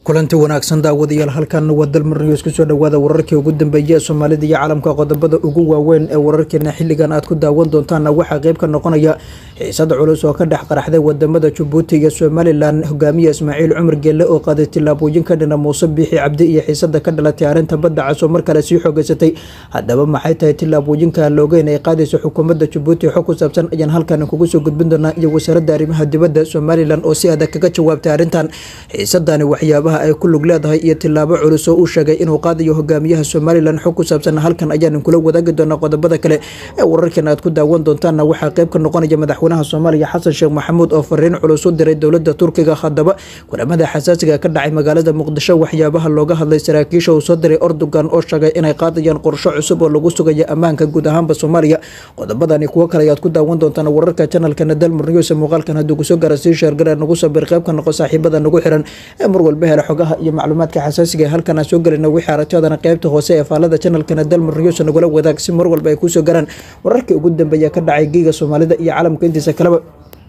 kulanti wanaagsan daawadayaal halkan waa dalmar news ku soo dhawaada wararkii ugu dambeeyay Soomaalida iyo caalamka qodobada ugu waaweyn ee wararkeena xilligan aad ku daawan doontaan waxa qayb ka noqonaya xiisad culus oo ka dhex qaraxday wadamada Djibouti iyo Somaliland hogaamiye Ismaaciil Cumar Gelle oo qaaday tilaabooyin ka dhana Muuse Biixi Cabdi iyo xiisada ka dhalatay arinta badda cas oo mar kale sii xoogaysatay hadaba maxay tahay tilaabooyinka loogeyn ay qaadayso xukuumadda Djibouti xog ku saabsan ayaan halkan kugu soo gudbin doonaa iyo wasaaradda arrimaha dibadda Somaliland oo si adag kaga jawaabtay arintan xiisadani waxyaabaha ay ku lug leedahay iyo tilaabo culus oo uu sheegay inuu qaadayo hogaamiyaha Somaliland xog ku saabsan halkan ayaan kula wadaagi doonaa qodobada kale ee wararkan aad ku daawan doontaan waxa qayb ka noqonaya madaxweynaha Soomaaliya Xasan Sheekh Maxamuud oo fariin culus u diray dawladda Turkiga hadaba kulamada xasaasiga ka dhacay magaalada Muqdisho waxyaabaha looga hadlay saraakiisha uu soo diray Erdogan oo sheegay inay qaadayaan qorshe cusub oo lagu sugayo ammaanka guud ahaan Soomaaliya qodobadani kuwa kale aad ku daawan doontaan wararka channelka Dalmar News muuqaalkan haduu ku soo gaarsiin share gaar nagu soo bir qayb ka noqo saaxiibada nagu xiran ee mar walba hela xogaha iyo macluumaadka xasaasiga halkan aan soo galino wixii aragtidana qaybta hoose ee faalada channelka Dalmar News nagula wadaag si mar walba ay ku soo gaaraan wararkii ugu dambeeyay ka dhacay giga Soomaalida iyo caalamka intiisa kale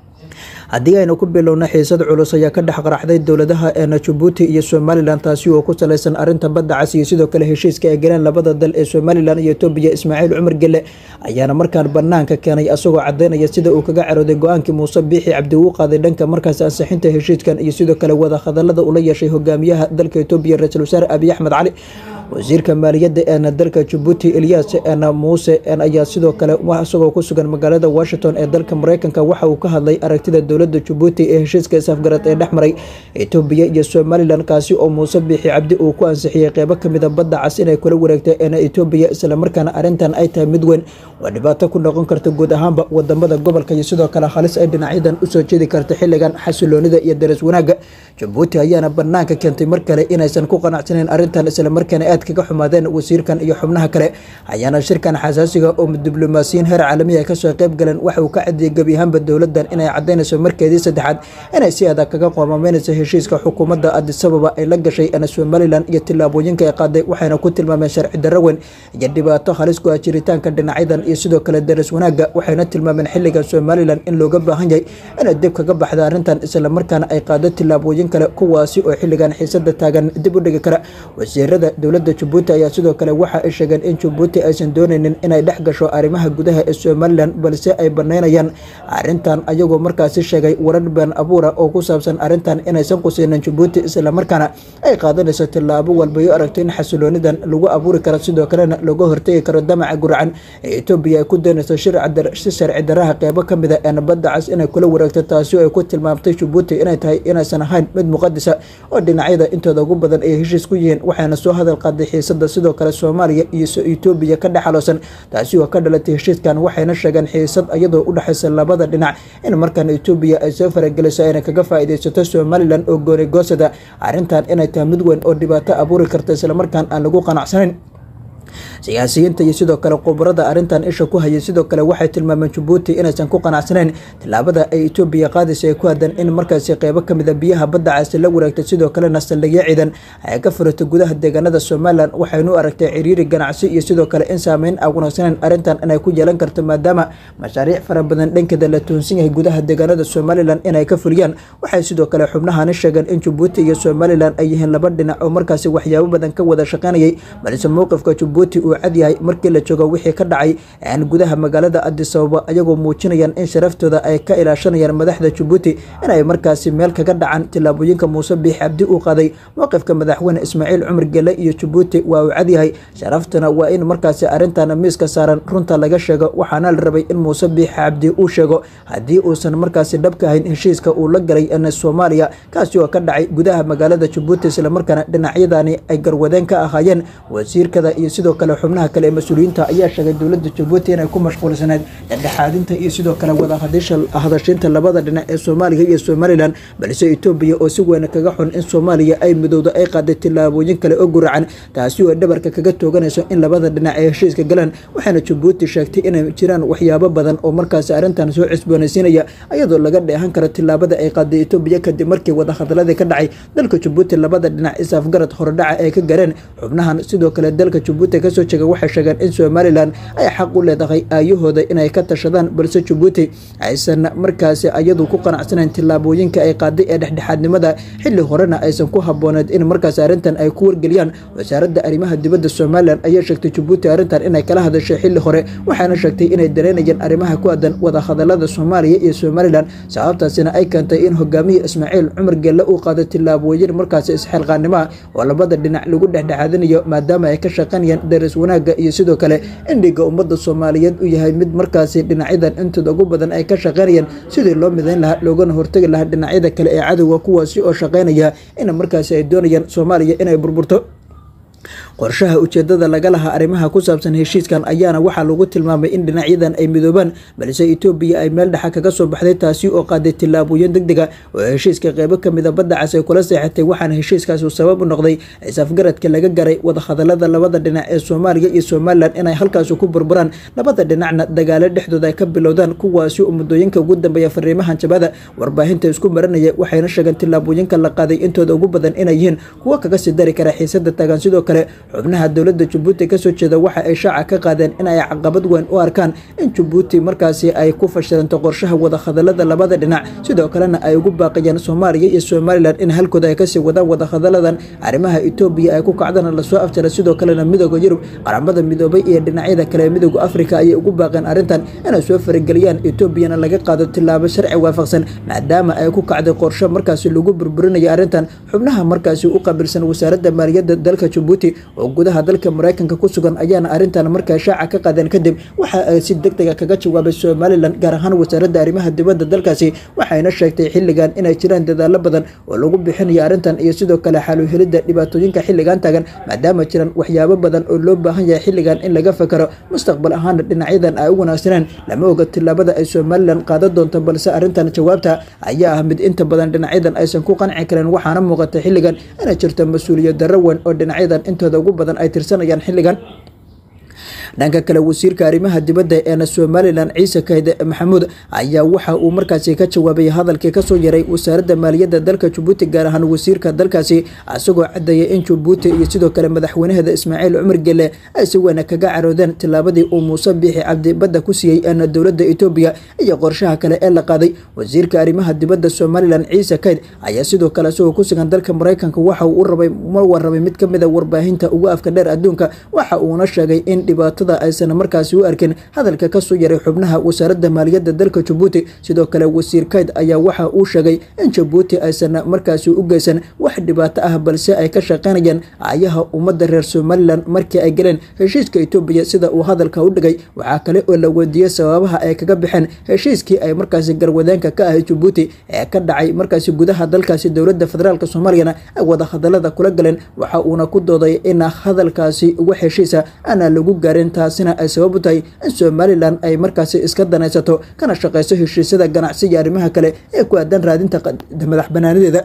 haddii aynu ku bilowna xiisad culus ayaa ka dhex qaraxday dowladaha Djibouti iyo Somaliland taasi oo ku saleysan arinta badda cas iyo sidoo kale heshiiska ay galeen labada dal ee Somaliland iyo Itoobiya Ismaaciil Cumar Gelle ayaana markaan banaanka keenay asagoo cadeynaya sida uu kaga carooday go'aankii Muuse Biixi Cabdi uu qaaday dhanka markaas ansixinta heshiiskan iyo sidoo kale wada hadalada uu la yeeshay hogaamiyaha dalka Itoobiya Ra'iisul Wasaare Abiy Ahmed Cali wasiirka maaliyadda ee dalka Djibouti Ilyas Muuse ayaa sidoo kale asagoo ku sugan magaalada Washington ee dalka Mareykanka waxa uu ka hadlay aragtida dowladda Djibouti ee heshiiska isafgarad ee dhexmaray Itoobiya iyo Somaliland kaasi oo Muuse Biixi Cabdi uu ku ansixiyay qaybo kamid ah badda cas inay kula wareegtay Itoobiya isla markaana arintan ay tahay mid weyn oo dhibaato ku noqon karta guud ahaanba wadamada gobolka iyo sidoo kale halis ay dhinacyadan u soo jeedi karta xilligan xasiloonida iyo daras wanaaga Djibouti ayaana banaanka keentay mar kale inaysan ku qanacsaneyn arintan isla markaana aad kaga xumaadeen wasiirkan iyo xubnaha kale ayaana shirkan xasaasiga oo diblomaasiyiin heer caalami ah ka soo qayb galeen waxa uu ka cadiyay gabi ahaanba dowladan inay cadeynayso markeedii saddexaad inay si adag kaga qoomaameynayso heshiiska xukuumadda Addis Ababa ay la gashay Somaliland iyo tilaabooyinka ay qaaday waxayna ku tilmaameen sharci darro weyn iyo dhibaato halis ku ah jiritaanka dhinacyadan iyo sidoo kale daras wanaaga waxayna tilmaameen xilliga Somaliland in looga baahan yahay inay dib kaga baxdo arintan isla markaana ay qaado tilaabooyin kale kuwaasi oo xilligan xiisada taagan dib u dhigi kara wasiirada dowladda Djibouti ayaa sidoo kale waxa ay sheegeen in Djibouti aysan doonaynin inay dhex gasho arrimaha gudaha ee Somaliland balse ay baneynayaan arintan ayagoo markaasi sheegay warar been abuura oo ku saabsan arintan inaysan qusaynin Djibouti isla markaana ay qaadanayso tilaabo walba iyo aragto in xasiloonidan lagu abuuri karo sidoo kalena laga hortagi karo damaca gurcan ee Itoobiya ay ku doonayso sharci daraha qaybo kamid ah badda cas inay kula wareegto taasi oo ay ku tilmaamtay Djibouti inay tahay inaysan ahayn mid muqaddis ah oo dhinacyada intooda ugu badan ay heshiis ku yihiin waxaana soo hadal qaaday xiisada sidoo kale Soomaaliya iyo Itoobiya ka dhaxaloosan taasi oo ka dhalatay heshiiskan waxayna sheegeen xiisad iyadoo u dhaxaysa labada dhinac in markan Itoobiya ay soo farageliso inay kaga faa'iideysato Somaliland oo gooni goosada arintan inay tahay mid weyn oo dhibaato abuuri karta isla markaan aan lagu qanacsanayn siyaasiyiinta iyo sidoo kale qobrada arintan isha ku hayay sidoo kale waxay tilmaameen Djibouti inaysan ku qanacsaneyn tilaabada ay Itoobiya qaadisay ku hadan in markaas qaybo kamid ah biyaha badda cas la wareegtay sidoo kale nasaliga ciidan ay ka furto gudaha deegaanada Somaliland waxaynu aragtay ciriiri ganacsi iyo sidoo kale in saameyn aqoonsaneyn arintan inay ku yeelan karto maadaama mashaariic fara badan dhankeeda la toonsan yahay gudaha deegaanada Somaliland inay ka fuliyaan waxay sidoo kale xubnahan sheegeen in Djibouti iyo Somaliland ay yihiin laba dhinac oo markaas waxyaabo badan ka wada shaqeynayay balse mowqifka Djibouti uu cad yahay markii la joogo wixii ka dhacay gudaha magaalada Addis Ababa ayagoo muujinayaan in sharaftooda ay ka ilaashanayaan madaxda Djibouti inay markaasi meel kaga dhacan tilaabooyinka Muuse Biixi Cabdi uu qaaday mowqifka madaxweyne Ismaaciil Cumar Gelle iyo Djibouti waa uu cad yahay sharaftana waa in markaasi arintan miiska saaran runta laga sheego waxaana la rabay in Muuse Biixi Cabdi uu sheego haddii uusan markaasi dhabka ahayn heshiiska uu la galay Soomaaliya kaasi oo ka dhacay gudaha magaalada Djibouti isla markaana dhinacyadani ay garwadeen ka ahaayeen wasiirkada iyo sidoo kale xubnaha kale mas'uuliyiinta ayaa sheegay dowladda Djibouti inay ku mashquulsanayd dhexaadinta iyo sidoo kale wada hadashinta labada dhinac ee Soomaaliya iyo Somaliland balse Itoobiya oo si weyn kaga xun in Soomaaliya ay midowdo ay qaaday tilaabooyin kale oo guracan taasi oo dhabarka kaga tooganayso in labada dhinac ay heshiiska galaan waxaana Djibouti sheegtay inay jiraan waxyaabo badan oo markaas arintan soo cusboonaysiinaya iyadoo laga dheehan karo tilaabada ay qaaday Itoobiya kadib markii wada hadalada ka dhacay dalka Djibouti labada dhinac isafgarad hordhaca ay ka gareen xubnahan sidoo kale dalka Djibouti Djibouti kasoo jeega waxay sheegeen in Somaliland ay xaq u leedahay aayahooda inay ka tashadaan balse Djibouti aysan markaasi ayadu ku qanacsanayn tilaabooyinka ay qaaday ee dhexdhexaadnimada xilli horena aysan ku habooneed in markaas arintan ay ku wargeliyaan wasaaradda arrimaha dibadda Somaliland ayaa sheegtay Djibouti arintan inay kala hadashay xilli hore waxaana sheegtay inay dareenayeen arrimaha ku aadan wada hadalada Soomaaliya iyo Somaliland sababtaasina ay keentay in hogaamiye Ismaaciil Cumar Gelle uu qaado tilaabooyin markaas isxilqaannimo oo labada dhinac lagu dhexdhexaadinayo maadaama ay ka shaqeynayaan daris wanaaga iyo sidoo kale indhiga ummadda Soomaaliyeed uu yahay mid markaas dhinacyadan intooda ugu badan ay ka shaqeynayaan sidii loo midayn lahaa loogana hortagi lahaa dhinacyada kale ee cadawga kuwaasi oo shaqeynaya in markaas ay doonayaan Soomaaliya inay burburto qorshaha ujeedada laga lahaa arrimaha ku saabsan heshiiskan ayaana waxaa lagu tilmaamay in dhinacyadan ay midoobaan balse Itoobiya ay meel dhexe kaga soo baxday taasi oo qaaday tilaabooyin degdeg ah oo heshiiska qaybo kamid ah badda cas ay kula seexatay waxaana heshiiskaasi sabab u noqday isafgaradka laga garay wada hadalada labada dhinac ee Soomaaliya iyo Somaliland inay halkaas ku burburaan labada dhinacna dagaalo dhexdooda ay ka bilowdaan kuwaasi oo muddooyinka ugu dambeeya fariimahan jabada warbaahinta isku marinaya waxayna sheegeen tilaabooyinka la qaaday intooda ugu badan inay yihiin kuwa kaga sii dari kara xiisada tagan sidoo kale xubnaha dawladda Djibouti kasoo jeeda waxa ay shaaca ka qaadeen in ay caqabad weyn u arkaan in Djibouti markaasi ay ku fashilanto qorshaha wada hadalada labada dhinac sidoo kalena ay ugu baaqayaan Soomaaliya iyo Somaliland in halkooda ay ka sii wadaan wada hadaladan arrimaha Itoobiya ay ku kacdana la soo afjara sidoo kalena midowga Yurub qaramada midoobay iyo dhinacyada kale midowga Afrika ay ugu baaqeen arrintan inay soo farageliyaan Itoobiyana laga qaado tilaabo sharci waafaqsan maadaama ay ku kacday qorshe markaasi lagu burburinayo arrintan xubnaha markaasi u qabilsan wasaaradda maaliyadda dalka Djibouti oo gudaha dalka Mareykanka ku sugan ayaana arrintan markaa shaaca ka qaadeen kadib waxa ay si degdeg ah kaga jawaabay Somaliland gaar ahaan wasaaradda arrimaha dibadda dalkaasi waxayna sheegtay xilligan inay jiraan dadaalo badan oo lagu bixinayo arrintan iyo sidoo kale xal u helidda dhibaatooyinka xilligan taagan maadaama jiraan waxyaabo badan oo loo baahan yahay xilligan in laga fakaro mustaqbal ahaan dhinacyadan ay u wanaagsanaan lama oga tilaabada ay Somaliland qaadan doonto balse arrintan jawaabta ayaa ah mid inta badan dhinacyadan aysan ku qanci karin waxaana muuqata xilligan inay jirto mas'uuliyad darro weyn oo dhinacyadan intooda ugu badan ay tirsanayaan xilligan dhanka kale wasiirka arrimaha dibadda ee Somaliland Ciise Kayd Maxamuud ayaa waxa uu markaasi ka jawaabay hadalkii ka soo yaray wasaaradda maaliyadda dalka Djibouti gaar ahaan wasiirka dalkaasi asagoo cadeeyay in Djibouti iyo sidoo kale madaxweynaha Ismaaciil Cumar Gelle ay si weyn kaga caroodeen tilaabadii uu Muuse Biixi Cabdi badda ku siiyay dawladda Itoobiya iyo qorshaha kale ee la qaaday wasiirka arrimaha dibadda Somaliland Ciise Kayd ayaa sidoo kale soo ku sugan dalka Mareykanka waxa uu rabay mid kamid ah warbaahinta ugu afka dheer adduunka waxa uu sheegay in dhibaatada aysan markaasi u arkin hadalka ka soo yaray xubnaha wasaaradda maaliyadda dalka Djibouti sidoo kale wasiir Kayd ayaa waxa uu sheegay in Djibouti aysan markaasi u geysan wax dhibaato ah balse ay ka shaqeynayaan ayaha ummadda reer Somaliland markii ay galeen heshiiska Itoobiya sida uu hadalka u dhigay waxa kale oo la weydiiyay sababaha ay kaga bixeen heshiiskii ay markaasi garwadeenka ka ahayd Djibouti ee ka dhacay markaasi gudaha dalkaasi dawladda federaalka Soomaaliya ay wada hadalada kula galeen waxa uu ku dooday in hadalkaasi ugu heshiisa ana lagu gaarin taasina ay sabab u tahay in Somaliland ay markaasi iska danaysato kana shaqeyso heshiisyada ganacsiga arrimaha kale ee ku aadan raadinta madax banaanideeda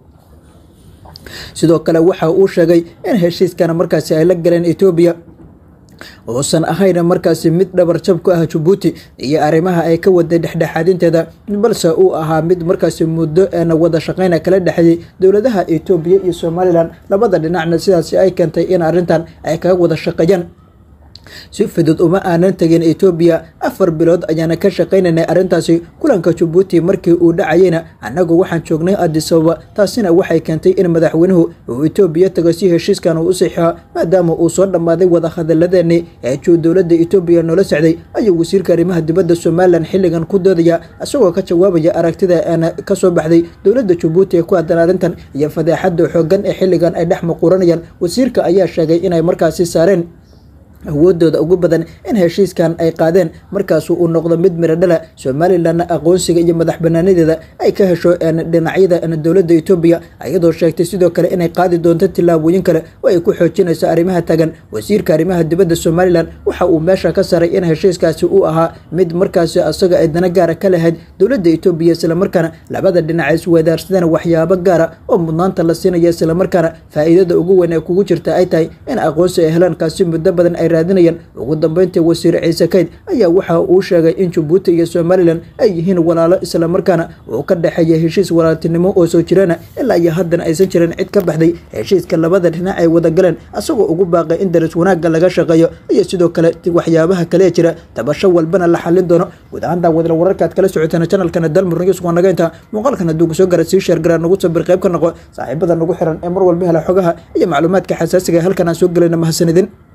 sidoo kale waxa uu sheegay in heshiiskana markaasi ay la galeen Itoobiya oosan ahayn markaasi mid dhabar jab ku ah Djibouti iyo arrimaha ay ka wada dhexdhexaadinteeda balse uu ahaa mid markaasi muddo wada shaqeyn kala dhaxay dawladaha Itoobiya iyo Somaliland labada dhinacna sidaas ay keentay in arrintan ay kaga wada shaqeeyaan si fudud uma aanan tagin Itoobiya 4 bilood ayaana ka shaqeynay arrintaasi kulanka Djibouti markii uu dhacayna anagu waxaan joognay Addis Ababa taasina waxay keentay in madaxweynuhu uu Itoobiya tago si heshiiskan uu saxiixo maadaama uu soo dhamaaday wada hadaladeeni ee dawladda Itoobiya nolol socday ayuu wasiirka arrimaha dibadda Somaliland xilligan ku doodaya asagoo ka jawaabaya aragtida ka soo baxday dawladda Djibouti ee ku aadan arrintan iyo fadeexada xooggan ee xilligan ay dhex muquranayaan wasiirka ayaa sheegay inay markaasi saareen awoodooda ugu badan in heshiiskan ay qaadeen markaas uu noqdo mid miro dhala Somaliland aqoonsiga iyo madax banaanideeda ay ka hesho dhinacyada dawladda Itoobiya ayadoo sheegtay sidoo kale inay qaadi doonto tilaabooyin kale oo ay ku xoojinayso arrimaha tagan wasiirka arrimaha dibadda Somaliland waxa uu meesha ka saaray in heshiiskaasi uu ahaa mid markaas asaga ay dana gaar ka lahayd dawladda Itoobiya isla markaana labada dhinac is wadaarsadeen waxyaabo gaar ah oo mudnaanta la siinayo isla markaana faa'iidada ugu weyn ee kugu jirta ay tahay in aqoonsi ay helaan kaasi muddo badan ay raadinayaan. ugu dambeyntii wasiir ciise kayd ayaa waxa uu sheegay in Jabuuti iyo Somaliland ay yihiin walaalo isla markaana uu ka dhaxeeyo heshiis walaaltinimo oo soo jireen ilaa iyo haddana aysan jirin cid ka baxday heshiiska labada dhinac ay wada galeen, asagoo ugu baaqay in daris wanaagga laga shaqeeyo iyo sidoo kale waxyaabaha kale jira tabasho walbana la xalin doono. guud ahaan daawada wararkaad kala socotaan channelkana Dalmar News waa naga inta muuqaalkan hadduu soo gaara sii share garaa nagu sabir qayb ka noqo saaxiibada nagu xiran ee mar walba hela xogaha iyo macluumaadka xasaasiga halkan aan soo galayna mahadsanidin.